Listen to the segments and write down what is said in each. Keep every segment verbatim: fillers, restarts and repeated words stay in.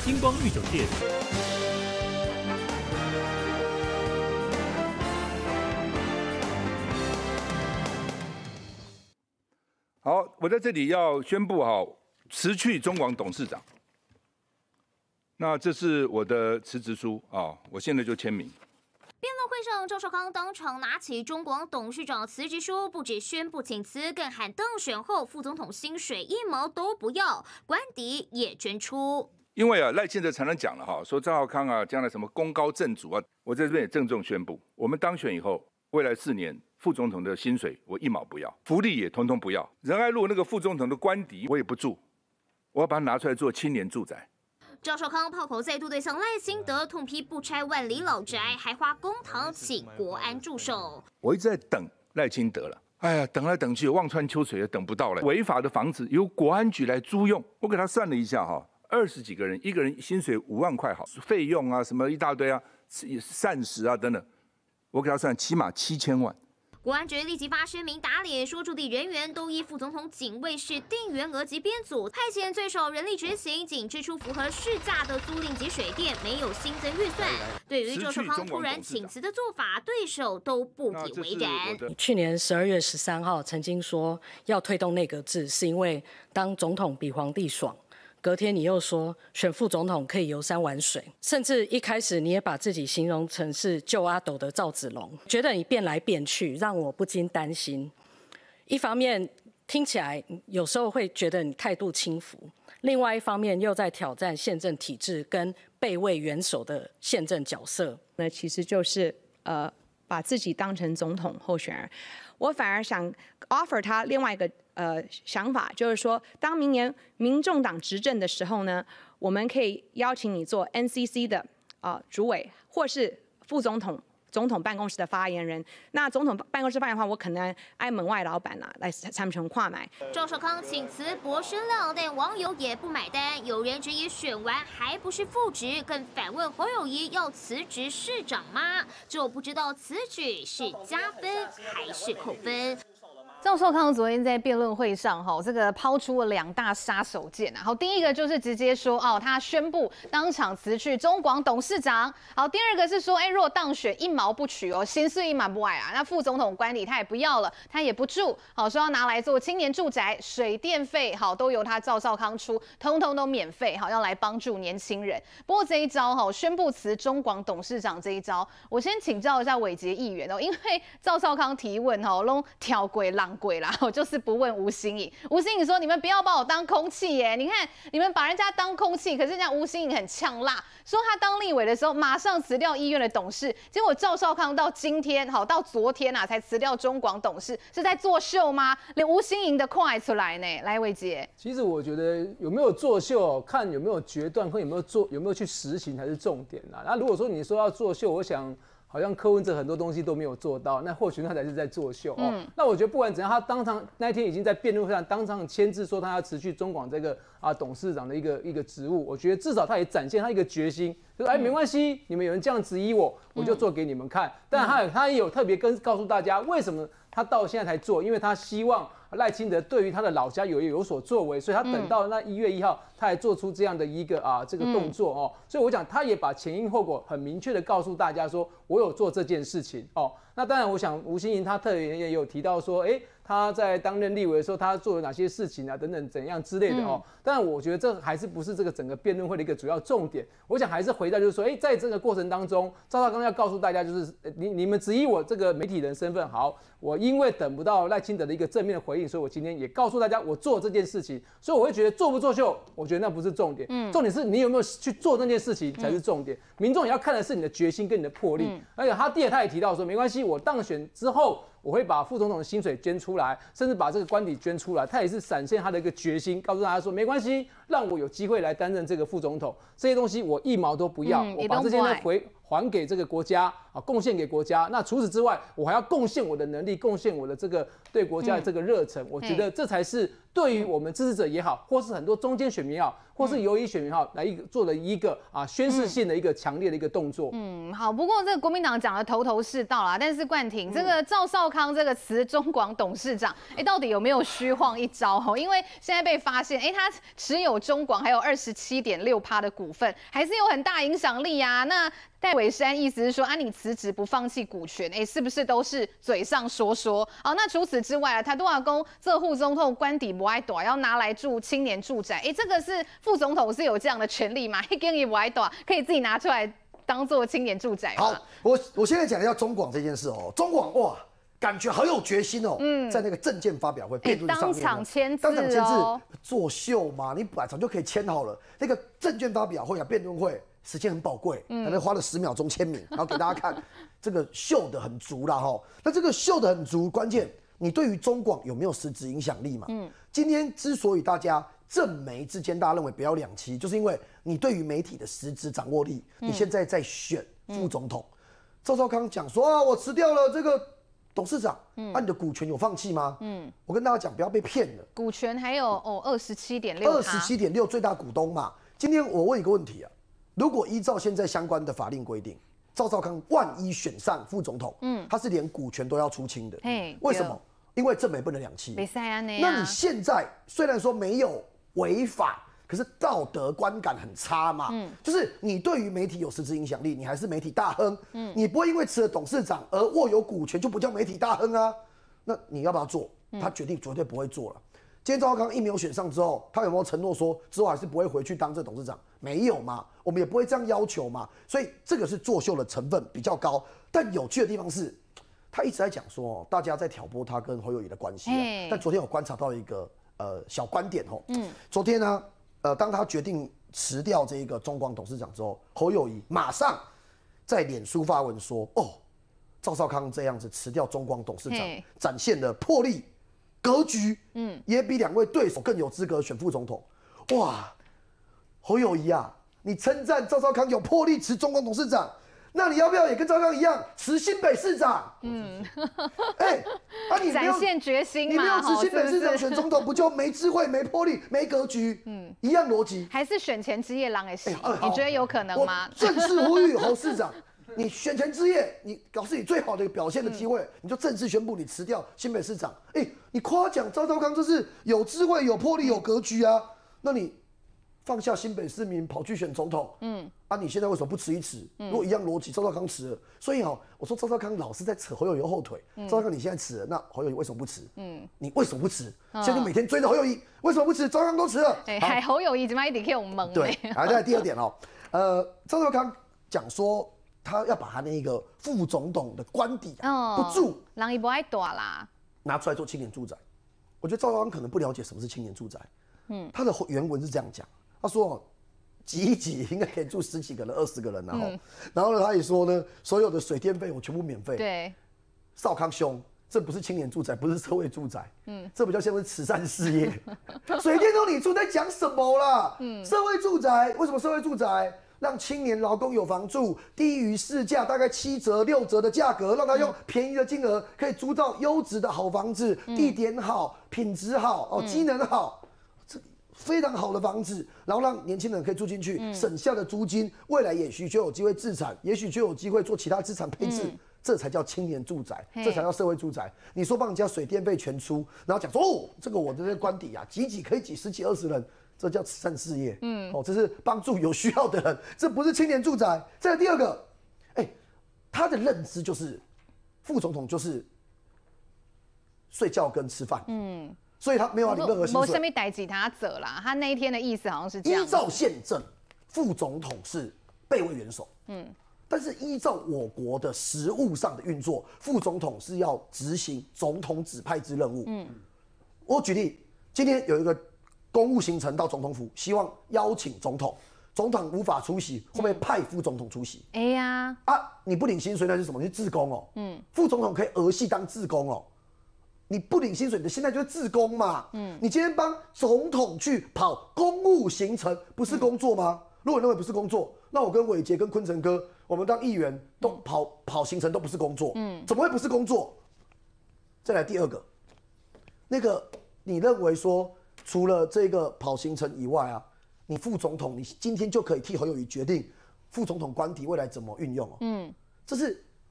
金光御酒店。 好，我在这里要宣布哈，辞去中广董事长。那这是我的辞职书啊，我现在就签名。 辩论会上，赵少康当场拿起中广董事长辞职书，不止宣布请辞，更喊当选后副总统薪水一毛都不要，官邸也捐出。 因为啊，赖清德常常讲了哈，说赵少康啊，将来什么功高震主啊，我在这边也郑重宣布，我们当选以后，未来四年副总统的薪水我一毛不要，福利也通通不要，仁爱路那个副总统的官邸我也不住，我要把它拿出来做青年住宅。 赵少康炮口再度对向赖清德痛批不拆万里老宅，还花公帑请国安助手。 我一直在等赖清德了，哎呀，等来等去，望穿秋水也等不到了。违法的房子由国安局来租用，我给他算了一下哈，二十几个人，一个人薪水五万块，好，费用啊什么一大堆啊，膳食啊等等，我给他算起码七千万。 国安局立即发声明打脸，说驻地人员都依副总统警卫室定员额及编组，派遣最少人力执行，仅支出符合市价的租赁及水电，没有新增预算。对于赵少康突然请辞的做法，对手都不以为然。 去年十二月十三号曾经说要推动内阁制，是因为当总统比皇帝爽。隔天你又说选副总统可以游山玩水，甚至一开始你也把自己形容成是救阿斗的赵子龙，觉得你变来变去，让我不禁担心。一方面听起来有时候会觉得你态度轻浮，另外一方面又在挑战宪政体制跟备位元首的宪政角色。 那其实就是呃把自己当成总统候选人。我反而想 offer 他另外一个呃想法，就是说，当明年民众党执政的时候呢，我们可以邀请你做 N C C 的啊、呃、主委，或是副总统、总统办公室的发言人。那总统办公室发言的话，我可能挨门外老板啦、啊、来参成跨买。 赵少康请辞博声量，但网友也不买单。有人质疑选完还不是复职，更反问侯友宜要辞职市长吗？就不知道此举是加分还是扣分。 赵少康昨天在辩论会上，哈，这个抛出了两大杀手锏啊。好，第一个就是直接说，哦，他宣布当场辞去中广董事长。好，第二个是说，哎，如果当选一毛不取哦，薪水一毛不爱啊，那副总统官邸他也不要了，他也不住。好，说要拿来做青年住宅，水电费好都由他赵少康出，通通都免费。好，要来帮助年轻人。不过这一招哈，宣布辞中广董事长这一招，我先请教一下伟捷议员哦，因为赵少康提问哈，拢挑鬼浪。鬼啦，我就是不问吴欣颖。吴欣颖说：“你们不要把我当空气耶！你看你们把人家当空气，可是人家吴欣颖很呛辣，说他当立委的时候马上辞掉医院的董事，结果赵少康到今天好到昨天啊才辞掉中广董事，是在作秀吗？连吴欣颖的快出来呢？来，伟捷。 其实我觉得有没有作秀，看有没有决断，跟有没有做有没有去实行才是重点啦。那如果说你说要作秀，我想。”好像柯文哲很多东西都没有做到，那或许他才是在作秀哦。嗯、那我觉得不管怎样，他当场那一天已经在辩论会上当场签字说他要辞去中广这个啊董事长的一个一个职务。我觉得至少他也展现他一个决心，就是哎没关系，你们有人这样质疑我，我就做给你们看。嗯、但他他也有特别跟告诉大家为什么他到现在才做，因为他希望赖清德对于他的老家有有所作为，所以他等到那一月一号，他还做出这样的一个啊这个动作哦。所以我讲他也把前因后果很明确的告诉大家说，我有做这件事情哦。那当然，我想吴欣盈他特别也有提到说，哎、欸，他在担任立委的时候，他做了哪些事情啊，等等怎样之类的哦。嗯、但我觉得这还是不是这个整个辩论会的一个主要重点。我想还是回到就是说，哎、欸，在这个过程当中，赵少康要告诉大家，就是你你们质疑我这个媒体人身份，好，我因为等不到赖清德的一个正面的回应，所以我今天也告诉大家，我做这件事情。所以我会觉得做不作秀，我觉得那不是重点，嗯，重点是你有没有去做那件事情才是重点。嗯、民众也要看的是你的决心跟你的魄力。嗯、而且他第二他也提到说，没关系，我当选之后。我会把副总统的薪水捐出来，甚至把这个官邸捐出来。他也是展现他的一个决心，告诉大家说没关系，让我有机会来担任这个副总统。这些东西我一毛都不要，嗯、我把这些呢回还给这个国家啊，贡献给国家。那除此之外，我还要贡献我的能力，贡献我的这个对国家的这个热忱。嗯、我觉得这才是对于我们支持者也好，或是很多中间选民也好，或是游移选民也好，来一个做了一个啊宣示性的一个强烈的一个动作。 嗯，好。不过这个国民党讲的头头是道啦，但是冠廷、嗯、这个赵少康这个辞中广董事长，哎，到底有没有虚晃一招？因为现在被发现，哎，他持有有中广还有二十七点六趴的股份，还是有很大影响力啊。那戴伟山意思是说啊，你辞职不放弃股权，哎，是不是都是嘴上说说？好，那除此之外啊，台东阿公这户总统官邸不爱躲，要拿来住青年住宅，哎，这个是副总统是有这样的权利吗？一根也不爱躲，可以自己拿出来当做青年住宅吗？ 好，我我现在讲一下中广这件事哦，中广哇。感觉好有决心哦，嗯，在那个政见发表会辩论上面， 当场签字， 当场签字作秀嘛，你本来早就可以签好了。那个证券发表会啊，辩论会时间很宝贵，可能花了十秒钟签名，然后给大家看，这个秀的很足啦哈。那这个秀的很足，关键你对于中广有没有实质影响力嘛？嗯，今天之所以大家政媒之间大家认为不要两栖，就是因为你对于媒体的实质掌握力，你现在在选副总统，赵少康讲说啊，我辞掉了这个。董事长，嗯，啊，你的股权有放弃吗？嗯，我跟大家讲，不要被骗了。 股权还有哦，二十七点六， 二十七点六最大股东嘛。今天我问一个问题啊，如果依照现在相关的法令规定，赵少康万一选上副总统，嗯，他是连股权都要出清的。嘿，为什么？因为政媒不能两栖。 没赛啊， 那你现在虽然说没有违法。可是道德观感很差嘛，嗯，就是你对于媒体有实质影响力，你还是媒体大亨，嗯，你不会因为辞了董事长而握有股权就不叫媒体大亨啊？那你要不要做？他决定绝对不会做了。今天赵少康一没有选上之后，他有没有承诺说之后还是不会回去当这董事长？没有嘛，我们也不会这样要求嘛。所以这个是作秀的成分比较高。但有趣的地方是，他一直在讲说，大家在挑拨他跟侯友宜的关系啊。但昨天我观察到一个呃小观点哦，嗯，昨天呢。呃，当他决定辞掉这一个中广董事长之后，侯友宜马上在脸书发文说：“哦，赵少康这样子辞掉中广董事长，展现了魄力、格局，嗯，也比两位对手更有资格选副总统。”哇，侯友宜啊，你称赞赵少康有魄力辞中广董事长，那你要不要也跟赵少康一样辞新北市长？嗯，哎，啊你展现决心嘛， 你没有辞新北市长选总统，不就没智慧、没魄力、没格局？嗯，一样逻辑。 还是选前之夜狼也是，你觉得有可能吗？ 正式呼吁侯市长，你选前之夜，你搞是你最好的一个表现的机会，你就正式宣布你辞掉新北市长。哎，你夸奖赵少康就是有智慧、有魄力、有格局啊，那你。放下新北市民跑去选总统，嗯，啊，你现在为什么不辞一辞？如果一样逻辑，赵少康辞了，所以哦，我说赵少康老是在扯侯友宜后腿。赵少康你现在辞了，那侯友宜为什么不辞？嗯，你为什么不辞？现在每天追着侯友宜，为什么不辞？赵少康都辞了， 哎，还侯友宜怎么一点给我蒙？ 对，好，再来第二点哦，呃，赵少康讲说他要把他那个副总统的官邸啊不住， 人也不爱躲啦， 拿出来做青年住宅。我觉得赵少康可能不了解什么是青年住宅，嗯，他的原文是这样讲。他说：“挤一挤应该可以住十几个人、二十个人，然后，嗯、然后呢，他也说呢，所有的水电费我全部免费。 对， 少康兄，这不是青年住宅，不是社会住宅，嗯，这比较像是慈善事业。水电都你住，在讲什么啦？嗯，社会住宅为什么社会住宅让青年劳工有房住，低于市价大概七折、六折的价格，让他用便宜的金额可以租到优质的好房子，嗯、地点好、品质好、哦，机能好。”非常好的房子，然后让年轻人可以住进去，嗯、省下的租金，未来也许就有机会自产，也许就有机会做其他资产配置，嗯、这才叫青年住宅，这才叫社会住宅。你说帮人家水电费全出，然后讲说哦，这个我的这个官邸啊，挤挤可以挤十几二十人，这叫慈善事业，嗯，哦，这是帮助有需要的人，这不是青年住宅。再来第二个，哎、欸，他的认知就是副总统就是睡觉跟吃饭，嗯。所以他没有领任何薪水。 没什么代志他走啦，他那一天的意思好像是这样。 依照宪政，副总统是备位元首，嗯，但是依照我国的实务上的运作，副总统是要执行总统指派之任务。嗯，我举例，今天有一个公务行程到总统府，希望邀请总统，总统无法出席，会不会派副总统出席？ 哎呀， 啊，你不领薪水那是什么？你是志工哦。嗯，副总统可以儿戏当志工哦。你不领薪水，你的现在就是志工嘛。嗯，你今天帮总统去跑公务行程，不是工作吗？嗯、如果认为不是工作，那我跟伟杰、跟坤城哥，我们当议员都跑、嗯、跑行程都不是工作。嗯，怎么会不是工作？再来第二个，那个你认为说，除了这个跑行程以外啊，你副总统，你今天就可以替侯友宜决定副总统官邸未来怎么运用哦。嗯，这是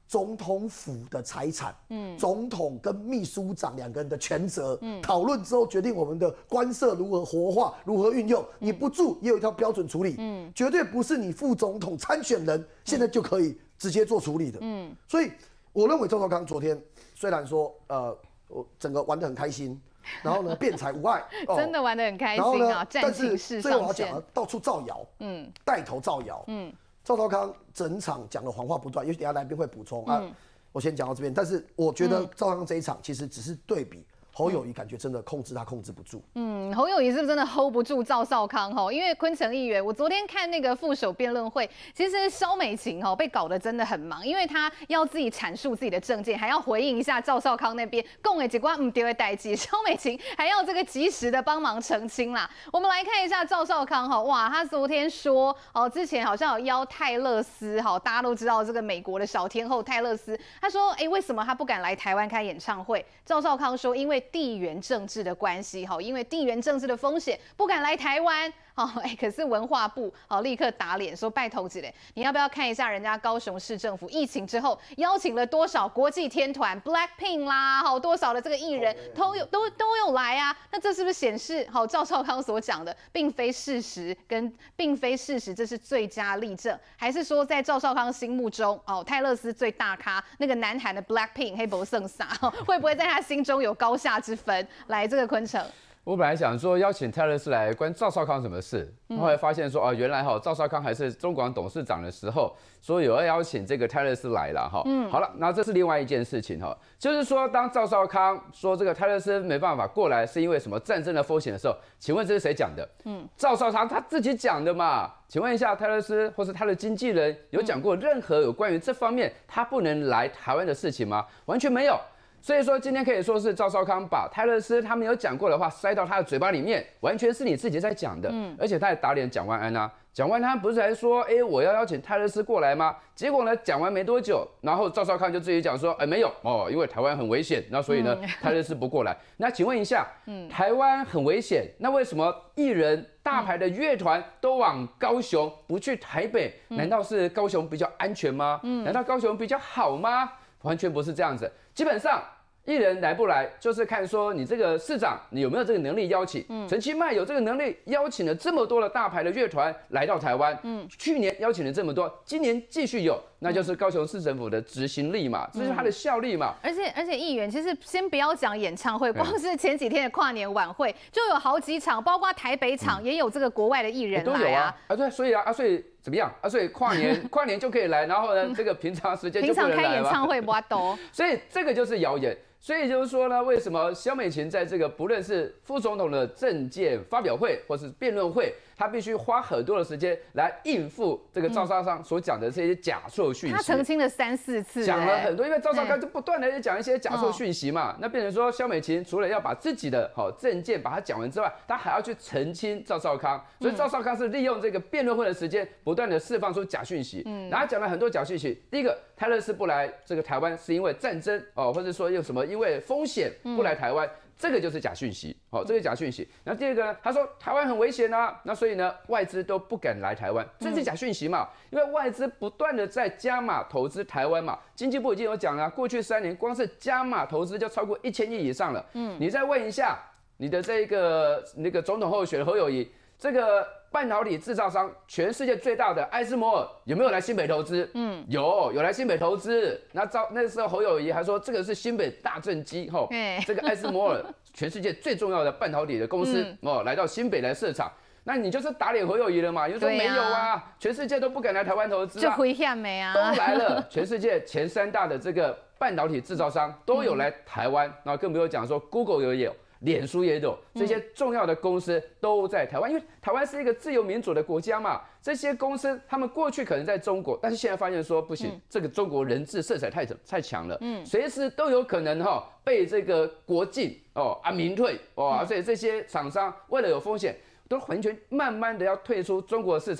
总统府的财产，嗯，总统跟秘书长两个人的权责，嗯，讨论之后决定我们的官舍如何活化，如何运用。你不住也有一套标准处理，嗯，绝对不是你副总统参选人现在就可以直接做处理的，嗯。所以我认为赵少康昨天虽然说，呃，我整个玩得很开心，然后呢辩才无碍， 哦、真的玩得很开心啊，战情室上线。最后我要讲了，到处造谣，嗯，带头造谣，嗯。赵少康整场讲的谎话不断，也许等一下来宾会补充啊。我先讲到这边，但是我觉得赵少康这一场其实只是对比侯友宜，感觉真的控制他控制不住。嗯， 侯友宜是不是真的 hold 不住赵少康哈？因为昆城议员，我昨天看那个副手辩论会，其实萧美琴哈被搞得真的很忙，因为他要自己阐述自己的政见，还要回应一下赵少康那边供的几关唔对的代志，萧美琴还要这个及时的帮忙澄清啦。我们来看一下赵少康哈，哇，他昨天说哦，之前好像有邀泰勒斯哈，大家都知道这个美国的小天后泰勒斯，他说哎，为什么他不敢来台湾开演唱会？赵少康说，因为地缘政治的关系，哈，因为地缘政治的风险，不敢来台湾。哦，哎，可是文化部哦立刻打脸说，拜托之类，你要不要看一下人家高雄市政府疫情之后邀请了多少国际天团 Blackpink 啦，好多少的这个艺人都有都都有来啊？那这是不是显示好赵少康所讲的并非事实，跟并非事实，这是最佳例证？还是说在赵少康心目中，哦泰勒斯最大咖那个南韩的 Blackpink 黑博圣撒，会不会在他心中有高下之分？来这个昆城。 我本来想说邀请泰勒斯来关赵少康什么事，后来发现说哦，原来哈赵少康还是中广董事长的时候，说有要邀请这个泰勒斯来了哈。嗯，好了，那这是另外一件事情哈，就是说当赵少康说这个泰勒斯没办法过来是因为什么战争的风险的时候，请问这是谁讲的？嗯，赵少康他自己讲的嘛。请问一下，泰勒斯或是他的经纪人有讲过任何有关于这方面他不能来台湾的事情吗？完全没有。所以说，今天可以说是赵少康把泰勒斯他没有讲过的话塞到他的嘴巴里面，完全是你自己在讲的。嗯，而且他还打脸蒋万安啊，蒋万安不是还说，哎、欸，我要邀请泰勒斯过来吗？结果呢，讲完没多久，然后赵少康就自己讲说，哎、欸，没有哦，因为台湾很危险，那所以呢，泰勒斯不过来。那请问一下，嗯，台湾很危险，那为什么艺人大牌的乐团都往高雄，不去台北？难道是高雄比较安全吗？嗯，难道高雄比较好吗？完全不是这样子，基本上。艺人来不来，就是看说你这个市长你有没有这个能力邀请。嗯，陈其迈有这个能力邀请了这么多的大牌的乐团来到台湾。嗯，去年邀请了这么多，今年继续有，那就是高雄市政府的执行力嘛，这是他的效力嘛。 而且而且议员其实先不要讲演唱会，光是前几天的跨年晚会就有好几场，包括台北场也有这个国外的艺人来啊。都有啊， 啊对，所以啊啊所以。怎么样啊？所以跨年跨年就可以来，然后呢，这个平常时间就不能来嘛。 平常开演唱会不多， 所以这个就是谣言。所以就是说呢，为什么萧美琴在这个不论是副总统的政见发表会或是辩论会，他必须花很多的时间来应付这个赵少康所讲的这些假错讯息。 他澄清了三四次， 讲了很多，因为赵少康就不断的讲一些假错讯息嘛，那变成说萧美琴除了要把自己的好政见把它讲完之外，他还要去澄清赵少康，所以赵少康是利用这个辩论会的时间，不断的释放出假讯息，嗯，然后讲了很多假讯息。第一个，泰勒斯不来这个台湾是因为战争哦，或者说有什么因为风险不来台湾。这个就是假讯息，好、哦，这个假讯息。然后第二个呢，他说台湾很危险啊，那所以呢，外资都不敢来台湾，这是假讯息嘛？因为外资不断的在加码投资台湾嘛，经济部已经有讲了，过去三年光是加码投资就超过一千亿以上了。嗯，你再问一下你的这个那个总统候选人侯友宜，这个半导体制造商全世界最大的艾斯摩尔有没有来新北投资？嗯，有，有来新北投资。那照那时候侯友宜还说这个是新北大正机，吼，这个艾斯摩尔全世界最重要的半导体的公司、嗯、哦，来到新北来设厂。那你就是打脸侯友宜了嘛？你就说没有啊，全世界都不敢来台湾投资啊， 就危险没啊， 都来了。全世界前三大的这个半导体制造商都有来台湾，然后更不用讲说 Google 也有。脸书也有，这些重要的公司都在台湾，因为台湾是一个自由民主的国家嘛。这些公司他们过去可能在中国，但是现在发现说不行，嗯、这个中国人治色彩太太强了，嗯，随时都有可能哈、哦、被这个国进哦啊民退哦，而且这些厂商为了有风险，都完全慢慢的要退出中国市场了。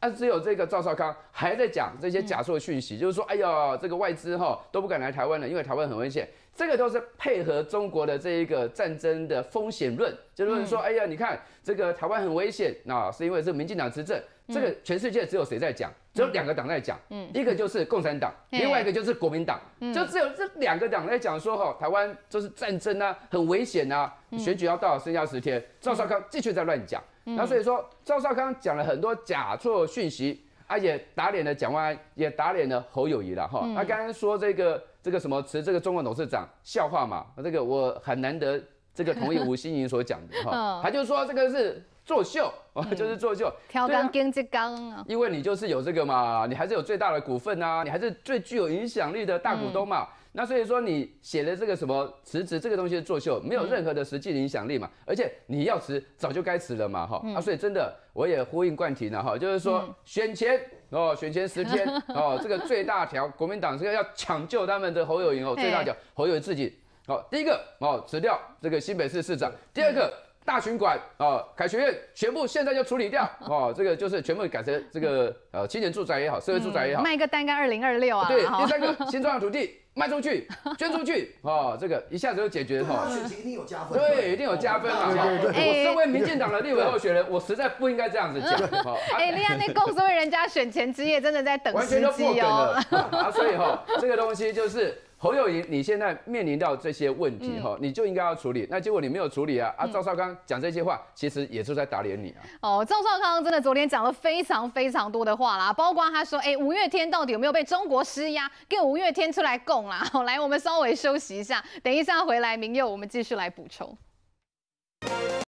啊，只有这个赵少康还在讲这些假错讯息，嗯、就是说，哎呀，这个外资哈都不敢来台湾了，因为台湾很危险。这个都是配合中国的这一个战争的风险论，就是说，嗯、哎呀，你看这个台湾很危险，那是因为是民进党执政。这个全世界只有谁在讲？只有两个党在讲，嗯、一个就是共产党，嗯、另外一个就是国民党，嗯、就只有这两个党在讲说，哈，台湾就是战争啊，很危险啊，嗯、选举要到剩下十天，赵少康继续在乱讲。嗯、那所以说，赵少康讲了很多假错讯息，啊，也打脸了蒋万安，也打脸了侯友宜了哈。他、嗯啊、刚刚说这个这个什么辞这个中国董事长笑话嘛，这个我很难得这个同意吴欣盈所讲的哈，他就说这个是作秀，哦，就是作秀， 挑钢跟这钢啊， 因为你就是有这个嘛，你还是有最大的股份啊，你还是最具有影响力的大股东嘛。嗯、那所以说你写的这个什么辞职这个东西是作秀，没有任何的实际的影响力嘛，而且你要辞早就该辞了嘛，哈、嗯、啊，所以真的我也呼应冠廷了哈，就是说、嗯、选前哦，选前十天哦，这个最大条国民党这个要抢救他们的侯友宜哦，最大条侯友宜自己哦，第一个哦辞掉这个新北市市长，第二个。大群馆哦，凯学院全部现在就处理掉哦，这个就是全部改成这个呃青年住宅也好，社会住宅也好， 嗯、卖个单干二零二六啊。 对，第三个新庄的土地卖出去，捐出去哦，这这个一下子就解决哈。 选情一定有加分。 对，一定有加分啊！我身为民进党的立委候选人，我实在不应该这样子讲。 哎，你看那公所谓人家选前之夜，真的在等时机哦。 啊，所以哈，这个东西就是。侯友宜，你现在面临到这些问题哈，你就应该要处理。那结果你没有处理啊！啊，赵少康讲这些话，其实也是在打脸你啊。 哦，赵少康真的昨天讲了非常非常多的话啦，包括他说，哎，五月天到底有没有被中国施压？给五月天出来供啦！好，来，我们稍微休息一下，等一下回来，明佑我们继续来补充。